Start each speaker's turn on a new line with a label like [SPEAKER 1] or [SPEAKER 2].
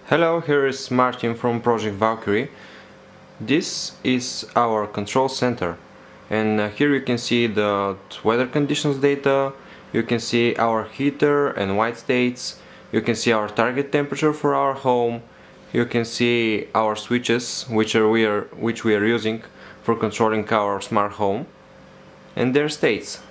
[SPEAKER 1] Hello, here is Martin from Project Valkyrie. This is our control center, and here you can see the weather conditions data, you can see our heater and white states, you can see our target temperature for our home, you can see our switches which we are using for controlling our smart home, and their states.